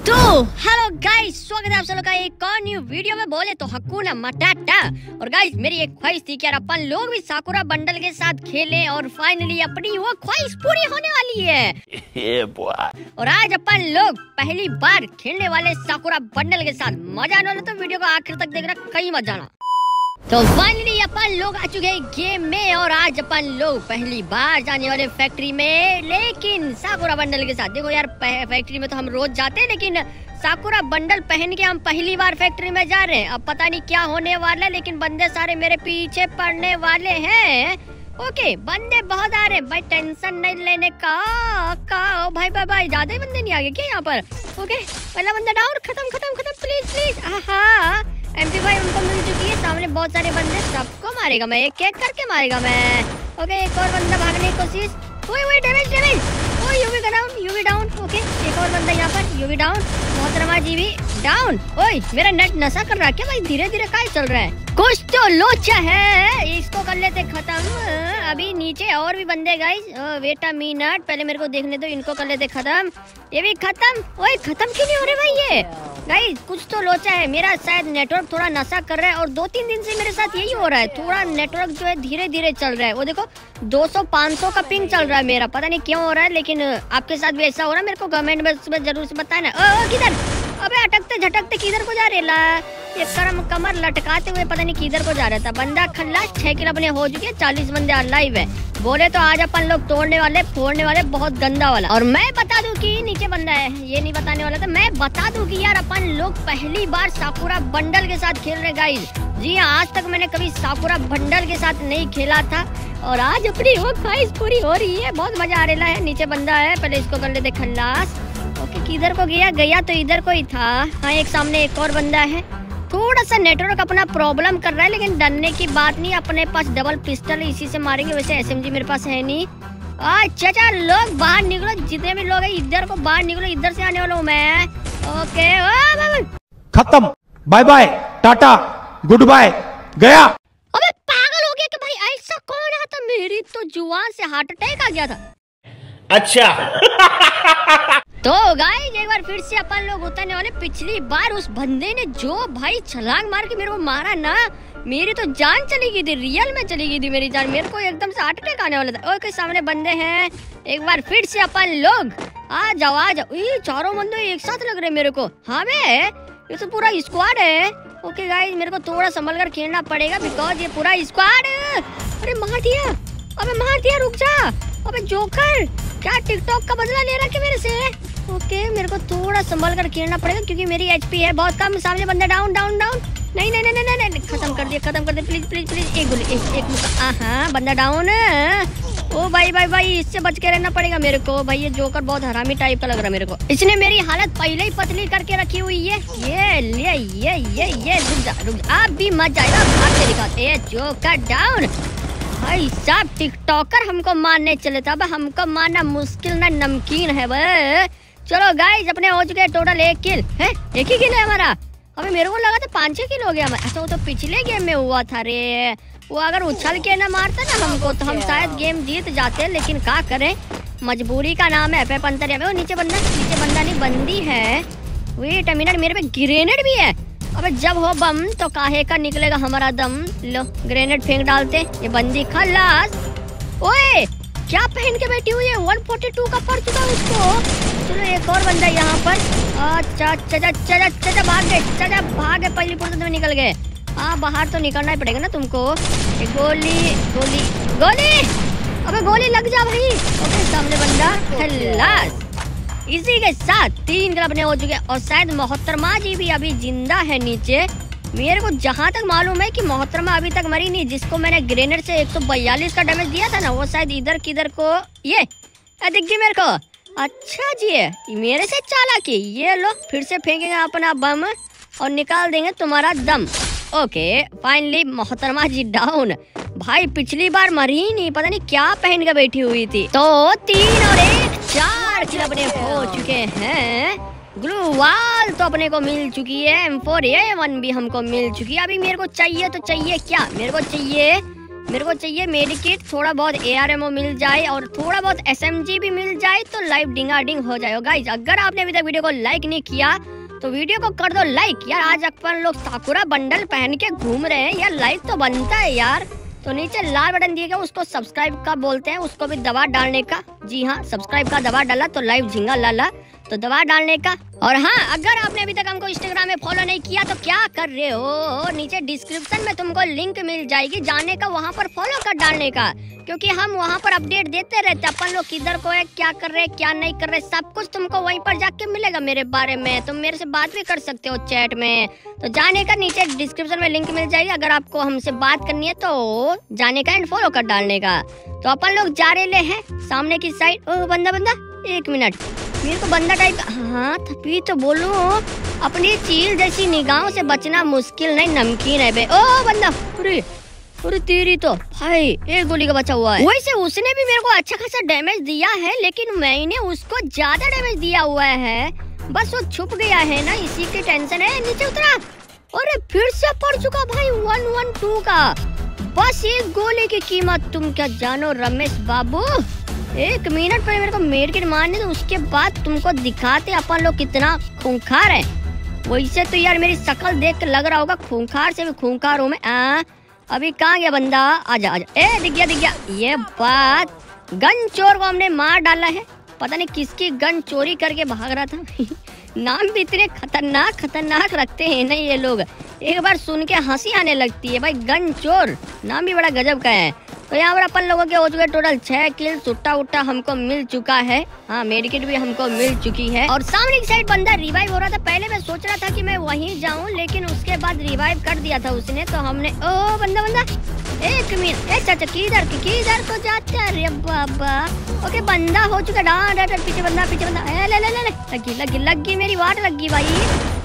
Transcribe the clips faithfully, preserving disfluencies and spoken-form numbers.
तो hello guys, स्वागत है आप सब का एक और न्यू वीडियो में। बोले तो हकुना मटाटा। और गाइस मेरी एक ख्वाहिश थी कि यार अपन लोग भी साकुरा बंडल के साथ खेलें और फाइनली अपनी वो ख्वाहिश पूरी होने वाली है। और आज अपन लोग पहली बार खेलने वाले साकुरा बंडल के साथ। मजा आने वाला तो वीडियो को आखिर तक देखना, कहीं मत जाना। तो फाइनली अपन लोग आ चुके हैं गेम में और आज अपन लोग पहली बार जाने वाले फैक्ट्री में, लेकिन साकुरा बंडल के साथ। देखो यार, फैक्ट्री में तो हम रोज जाते हैं, लेकिन साकुरा बंडल पहन के हम पहली बार फैक्ट्री में जा रहे हैं। अब पता नहीं क्या होने वाला है, लेकिन बंदे सारे मेरे पीछे पड़ने वाले हैं। ओके, बंदे बहुत आ रहे हैं भाई, टेंशन नहीं लेने का। का ओ भाई भाई भाई ज्यादा ही बंदे नहीं आ गए क्या यहाँ पर? ओके, पहला बंदा डाउन, खत्म खत्म खत्म, प्लीज प्लीज। हाँ, एम पी फाइव उनको मिल चुकी है। सामने बहुत सारे बंदे, सबको मारेगा मैं, एक एक करके मारेगा मैं। ओके, एक और बंदा भागने की कोशिश। ओए ओए, डैमेज डैमेज। ओए, यूवी का डाउन, यूवी डाउन। ओके, एक और बंदा यहाँ पर, यूवी डाउन। मोहतरमा जी भी डाउन। ओए, मेरा नेट नशा कर रहा है क्या भाई? धीरे धीरे काय चल रहा है? कुछ तो लोचा है, इसको कर लेते खत्म। अभी नीचे और भी बंदे गाइस, वेट अ मिनट, पहले मेरे को देखने दो, इनको कर लेते खत्म। ये भी खत्म। ओए, खत्म क्यों नहीं हो रहे भाई ये? गाइस कुछ तो लोचा है, मेरा शायद नेटवर्क थोड़ा नशा कर रहा है और दो तीन दिन से मेरे साथ यही हो रहा है। थोड़ा नेटवर्क जो है धीरे धीरे चल रहा है। वो देखो दो सौ पाँच सौ का पिंग चल रहा है मेरा, पता नहीं क्यों हो रहा है, लेकिन आपके साथ भी ऐसा हो रहा है। मेरे को कमेंट में जरूर से बताना। ओ किधर? अबे अटकते झटकते किधर को जा रहे ला? ये करम कमर लटकाते हुए पता नहीं किधर को जा रहा था। बंदा खल्लास, छह किल अपने हो चुके हैं, चालीस बंदे लाइव है। बोले तो आज अपन लोग तोड़ने वाले, फोड़ने वाले, बहुत गंदा वाला। और मैं बता दूं कि नीचे बंदा है, ये नहीं बताने वाला था। मैं बता दूं कि यार अपन लोग पहली बार साकुरा बंडल के साथ खेल रहे गाइस। जी हाँ, आज तक मैंने कभी साकुरा बंडल के साथ नहीं खेला था और आज अपनी वो ख्वाहिश पूरी हो रही है। बहुत मजा आ रहा है। नीचे बंदा है, पहले इसको कर लेते खल्लास। ओके, किधर को गया? गया तो इधर को ही था। हाँ, एक सामने एक और बंदा है। थोड़ा सा नेटवर्क अपना प्रॉब्लम कर रहा है, लेकिन डरने की बात नहीं। अपने पास डबल पिस्टल है, इसी से मारेंगे। वैसे एस एम जी मेरे पास है नहीं। अच्छा अच्छा, लोग बाहर निकलो, जितने भी लोग हैं इधर को बाहर निकलो, इधर से आने वाला हूँ मैं। ओके, खत्म, bye bye, ta-ta, good bye, गया। अबे पागल हो गया कि भाई? ऐसा कौन आता? मेरी तो जुबान से हार्ट अटैक आ गया था। अच्छा तो गाइस एक बार फिर से अपन लोग उतरने वाले। पिछली बार उस बंदे ने जो भाई छलांग मार के मेरे को मारा ना, मेरी तो जान चली गई थी, रियल में चली गई थी मेरी जान। मेरे को एकदम से हार्ट अटैक आने वाला था। ओके, सामने बंदे हैं। एक बार फिर से अपन लोग आ जाओ आ जाओ। ये चारों बंदे एक साथ लग रहे मेरे को। हाँ बे, ये तो पूरा स्क्वाड है। ओके गाइस, मेरे को थोड़ा संभल कर खेलना पड़ेगा, बिकॉज ये पूरा स्क्वाड। अरे मार दिया, अबे मार दिया, रुक जा। अबे जोकर, क्या टिकटॉक का बदला ले रहा है मेरे से? ओके, मेरे को थोड़ा संभल कर खेलना पड़ेगा क्योंकि मेरी एचपी है बहुत कम। सामने बंदा डाउन डाउन डाउन। नहीं नहीं नहीं नहीं नहीं, खत्म कर दिया, खत्म कर दिया, प्लीज प्लीज प्लीज। एक गोली, एक एक मुक्का। हाँ, बंदा डाउन। ओ भाई भाई भाई, इससे बच के रहना पड़ेगा मेरे को भाई। ये जोकर बहुत हरामी टाइप का लग रहा है मेरे को। इसने मेरी हालत पहले ही पतली करके रखी हुई है। ये ये ये ये ये रुक जा रुक जा, आप भी मत जाएगा, भाग के दिखाते हैं। Joker down. भाई साहब, टिकटॉकर हमको मारने चले थे, अब हमको मारना मुश्किल ना नमकीन है बे। चलो गाइस, अपने हो चुके टोटल एक किल है। एक ही किल है हमारा। अबे मेरे को लगा था पाँच छह किल हो गया हमारा। अच्छा, वो तो पिछले गेम में हुआ था रे। वो अगर उछल के ना मारता ना हमको तो हम शायद गेम जीत जाते, लेकिन क्या करें, मजबूरी का नाम है। पे पंतर में वो नीचे बंदा, नीचे बंदा नहीं बंदी है। वेट अ मिनट, मेरे पे ग्रेनेड भी है। अबे जब हो बम तो काहे का निकलेगा हमारा दम। लो, ग्रेनेड फेंक डालते। ये बंदी खल्लास। ओए, क्या पहन के बैठी हुई है? एक सौ बयालीस का पड़ चुका है उसको। चलो, एक और बंदा यहाँ पर। अच्छा अच्छा अच्छा अच्छा, भाग गए, चाचा भाग गए, पहली फुर्सत में निकल गए। हाँ, बाहर तो निकलना ही पड़ेगा ना तुमको। एक गोली गोली गोली, अबे गोली लग जा भाई। ओके, सामने बंदा खल्लास। इसी के साथ तीन किल अपने हो चुके हैं और शायद मोहतरमा जी भी अभी जिंदा है नीचे। मेरे को जहाँ तक मालूम है कि मोहतरमा अभी तक मरी नहीं। जिसको मैंने ग्रेनेड से एक सौ बयालीस का डैमेज दिया था ना, वो शायद इधर किधर को ये दिख गई मेरे को। अच्छा जी, मेरे से चालाकी। ये लो, फिर से फेंकेंगे अपना बम और निकाल देंगे तुम्हारा दम। ओके, फाइनली मोहतरमा जी डाउन। भाई पिछली बार मरी ही नहीं, पता नहीं क्या पहन के बैठी हुई थी। तो तीन और एक चार किल अपने हो चुके हैं। ग्लू वाल तो अपने को मिल चुकी है। एम फोर ए वन भी हमको मिल चुकी है। अभी मेरे को चाहिए तो चाहिए क्या? मेरे को चाहिए मेरे को चाहिए मेडिकेट, थोड़ा बहुत एआरएमओ मिल जाए और थोड़ा बहुत एसएमजी भी मिल जाए तो लाइव डिंगा डिंग हो जाए। गाइस अगर आपने अभी तक वीडियो को लाइक नहीं किया तो वीडियो को कर दो लाइक। यार आज अपन लोग साकुरा बंडल पहन के घूम रहे हैं यार, लाइक तो बनता है यार। तो नीचे लाल बटन दिए गया, उसको सब्सक्राइब का बोलते हैं, उसको भी दबा डालने का। जी हाँ, सब्सक्राइब का दबा डाला तो लाइव झिंगा लाला तो दबा डालने का। और हाँ, अगर आपने अभी तक हमको इंस्टाग्राम में फॉलो नहीं किया तो क्या कर रहे हो, नीचे डिस्क्रिप्शन में तुमको लिंक मिल जाएगी जाने का, वहाँ पर फॉलो कर डालने का, क्योंकि हम वहाँ पर अपडेट देते रहते हैं अपन लोग किधर को है, क्या कर रहे हैं क्या नहीं कर रहे, सब कुछ तुमको वहीं पर जाके मिलेगा मेरे बारे में। तुम मेरे से बात भी कर सकते हो चैट में, तो जाने का नीचे डिस्क्रिप्शन में लिंक मिल जाएगी। अगर आपको हमसे बात करनी है तो जाने का एंड फॉलो कर डालने का। तो अपन लोग जा रहे हैं सामने की साइड। ओ बंदा बंदा एक मिनट, मेरे को बंदा टाइप का, हाँ तभी तो बोलूं अपनी चील जैसी निगाहों से बचना मुश्किल नहीं नमकीन है बे। ओ बंदा, अरे अरे तेरी तो भाई एक गोली का बचा हुआ है। वैसे उसने भी मेरे को अच्छा खासा डैमेज दिया है, लेकिन मैंने उसको ज्यादा डैमेज दिया हुआ है, बस वो छुप गया है ना, इसी की टेंशन है। नीचे उतरा, अरे फिर से पड़ चुका भाई वन वन टू का। बस एक गोली की कीमत तुम क्या जानो रमेश बाबू। एक मिनट पर मेरे को मेडकिट मारने तो उसके बाद तुमको दिखाते अपन लोग कितना खूंखार है। वैसे तो यार मेरी शक्ल देख के लग रहा होगा खूंखार से भी खूंखार हूँ मैं। आ, अभी कहाँ गया बंदा, आजा आजा। ए दिख गया दिख गया। ये बात, गन चोर को हमने मार डाला है, पता नहीं किसकी गन चोरी करके भाग रहा था। नाम भी इतने खतरनाक खतरनाक रखते हैं ना ये लोग, एक बार सुन के हंसी आने लगती है भाई। गन चोर नाम भी बड़ा गजब का है। तो यहाँ पर अपन लोगों के हो चुके टोटल छह किल, सुट्टा उट्टा हमको मिल चुका है, हाँ मेडिकेट भी हमको मिल चुकी है। और सामने की साइड बंदा रिवाइव हो रहा था, पहले मैं सोच रहा था कि मैं वहीं जाऊं, लेकिन उसके बाद रिवाइव कर दिया था उसने, तो हमने ओ बंदा बंदा एक मिनट। ए चाचा किधर किधर को जाते हैं रे बाबा। ओके बंदा हो चुका, डांड डांड पीछे बंदा पीछे बंदा। ए ले ले ले लगी लगी लगी मेरी वाट लगी भाई।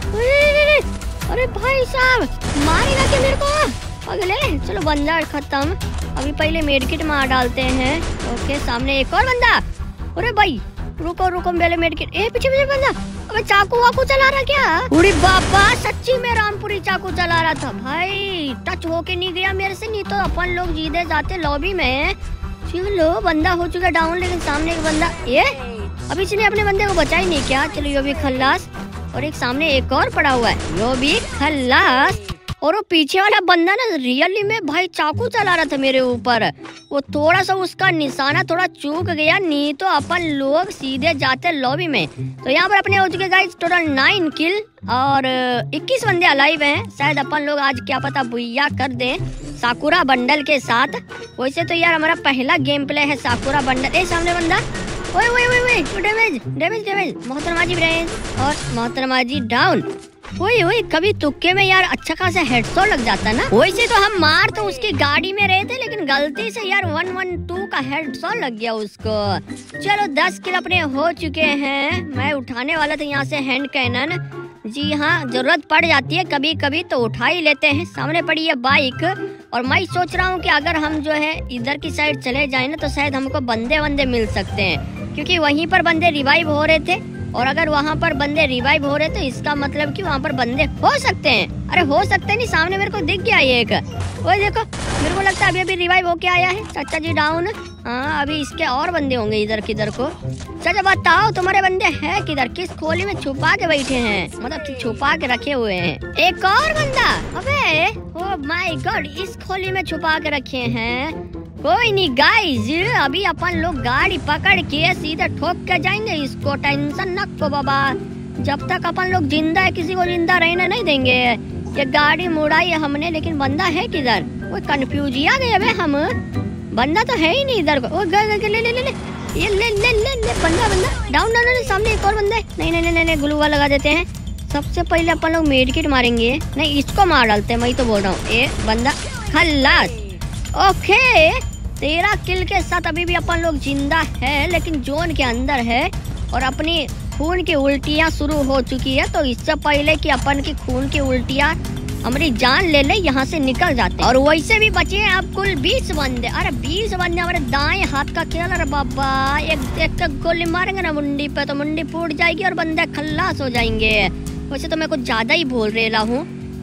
अरे भाई साहब मारेगा क्या मेरे को, अगले चलो बंदा खत्म। अभी पहले मेडकिट मार डालते हैं। ओके सामने एक और बंदा। अरे भाई रुको रुको पहले मेडकिट। ए पीछे पीछे बंदा, अबे चाकू वाकू चला रहा क्या। अरे बाबा सच्ची में रामपुरी चाकू चला रहा था भाई, टच होके नहीं गया मेरे से, नहीं तो अपन लोग जीते जाते लॉबी में। चलो बंदा हो चुका डाउन, लेकिन सामने एक बंदा, ये अभी इसने अपने बंदे को बचा ही नहीं क्या। चलो यो भी खल्लास, और एक सामने एक और पड़ा हुआ है, यो भी खल्लास। और वो पीछे वाला बंदा ना रियली में भाई चाकू चला रहा था मेरे ऊपर, वो थोड़ा सा उसका निशाना थोड़ा चूक गया, नहीं तो अपन लोग सीधे जाते लॉबी में। तो यहाँ पर अपने हो चुके गाइस टोटल नाइन किल और इक्कीस बंदे अलाइव हैं। शायद अपन लोग आज क्या पता बुइया कर दें साकुरा बंडल के साथ। वैसे तो यार हमारा पहला गेम प्ले है साकुरा बंडल। ए सामने बंदा, ओए ओए ओए ओए डैमेज डैमेज डैमेज। मोहतरमा जी ब्रेन और मोहतरमा जी डाउन। ओए ओए कभी तुक्के में यार अच्छा खासा हेडशॉट लग जाता ना। वैसे तो हम मार तो उसकी गाड़ी में रहे थे, लेकिन गलती से यार वन वन टू का हेडशॉट लग गया उसको। चलो दस किल अपने हो चुके हैं। मैं उठाने वाला था यहाँ से हैंड कैनन, जी हाँ जरूरत पड़ जाती है कभी कभी तो उठा ही लेते हैं। सामने पड़ी है बाइक, और मैं सोच रहा हूँ कि अगर हम जो है इधर की साइड चले जाए ना तो शायद हमको बंदे बंदे मिल सकते हैं, क्योंकि वहीं पर बंदे रिवाइव हो रहे थे, और अगर वहाँ पर बंदे रिवाइव हो रहे तो इसका मतलब कि वहाँ पर बंदे हो सकते हैं। अरे हो सकते नहीं, सामने मेरे को दिख गया ये एक, वो देखो मेरे को लगता है अभी अभी रिवाइव होके आया है। चाचा जी डाउन। हाँ अभी इसके और बंदे होंगे इधर किधर को। चाचा बताओ तुम्हारे बंदे हैं किधर, किस खोली में छुपा के बैठे हैं, मतलब छुपा के रखे हुए हैं। एक और बंदा, अबे ओ माय गॉड, इस खोली में छुपा के रखे हैं। कोई नहीं गाइस, अभी अपन लोग गाड़ी पकड़ के सीधे ठोक के जाएंगे, इसको टेंशन न को बाबा। जब तक अपन लोग जिंदा है किसी को जिंदा रहने नहीं देंगे। ये गाड़ी मुड़ाई है हमने, लेकिन बंदा है किधर, वो कंफ्यूज ही आ गए बे हम, बंदा तो है ही नहीं इधर को। ओ ग, ग, ग, ले ले ले ले ये ले ले ले ले बंदा बंदा डाउन डाउन डाउन। सामने एक और बंदा है। नहीं नहीं नहीं नहीं ग्लूवा लगा देते हैं। सबसे पहले अपन लोग मेडकिट मारेंगे, नहीं इसको मार डालते हैं, मैं तो बोल रहा हूँ। ये बंदा खल्लास। ओके तेरह किल के साथ अभी भी अपन लोग जिंदा है, लेकिन जोन के अंदर है, और अपनी खून की उल्टियाँ शुरू हो चुकी है। तो इससे पहले कि अपन की खून की उल्टियाँ हमारी जान ले ले, यहाँ से निकल जाते हैं। और वैसे भी बचे हैं अब कुल बीस बंदे। अरे बीस बंदे हमारे दाएं हाथ का खेल। अरे बाबा एक एक गोली मारेंगे ना मुंडी पे तो मुंडी फूट जाएगी और बंदे खल्लास हो जाएंगे। वैसे तो मैं कुछ ज्यादा ही बोल रहा हूँ,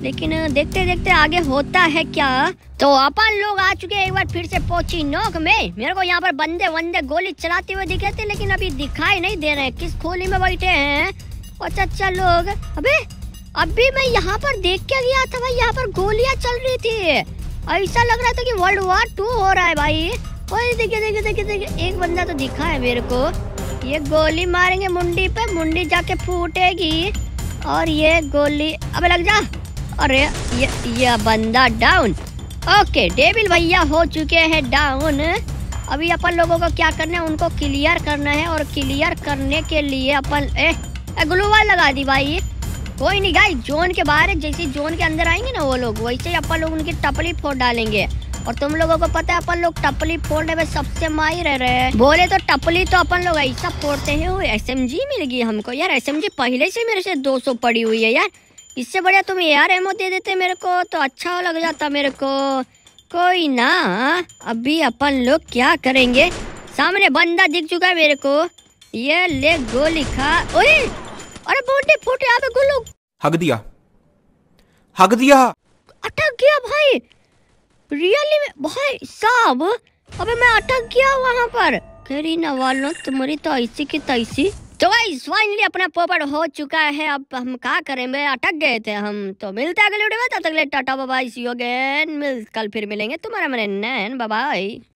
लेकिन देखते देखते आगे होता है क्या। तो अपन लोग आ चुके हैं एक बार फिर से पोची नोक में। मेरे को यहाँ पर बंदे वंदे गोली चलाते हुए दिखे थे, लेकिन अभी दिखाई नहीं दे रहे। किस खोली में बैठे हैं अच्छा अच्छा लोग। अबे अभी मैं यहाँ पर देख के गया था भाई, यहाँ पर गोलियां चल रही थी। ऐसा लग रहा था कि वर्ल्ड वॉर टू हो रहा है भाई। ओए देखिए देखिए देखिए देखिए, एक बंदा तो दिखा है मेरे को। ये गोली मारेंगे मुंडी पे, मुंडी जाके फूटेगी। और ये गोली अबे लग जा। अरे ये ये बंदा डाउन। ओके डेविल भैया हो चुके हैं डाउन। अभी अपन लोगों को क्या करना है, उनको क्लियर करना है। और क्लियर करने के लिए अपन ए, ए ग्लू वॉल लगा दी भाई। कोई नहीं गाइस, जोन के बाहर है, जैसे जोन के अंदर आएंगे ना वो लोग, वैसे ही अपन लोग उनकी टपली फोड़ डालेंगे। और तुम लोगों को पता है अपन लोग टपली फोड़ने में सबसे माहिर रहे हैं। बोले तो टपली तो अपन लोग ऐसा फोड़ते हैं। वो एसएमजी मिल गई हमको यार। एसएमजी पहले से मेरे से दो सौ पड़ी हुई है यार। इससे बढ़िया तुम एआर एमओ दे देते मेरे को तो अच्छा लग जाता मेरे को। कोई ना, अभी अपन लोग क्या करेंगे। सामने बंदा दिख चुका है मेरे को। ये ले गोली खा। ओए अरे बॉडी फूटे यहाँ पे गुल्लू। हग दिया हग दिया अटक गया भाई रियली में भाई साहब। अबे मैं अटक गया वहाँ पर। करी ना वालों तुम्हारी तो ऐसी की तैसी। तो गाइस फाइनली अपना पोपट हो चुका है। अब हम क्या करें, मैं अटक गए थे हम। तो मिलते हैं अगले वीडियो में, तब तक ले ta-ta bye bye see you again. मिल कल फिर मिलेंगे तुम्हारा मेरे नैन बाय बाय।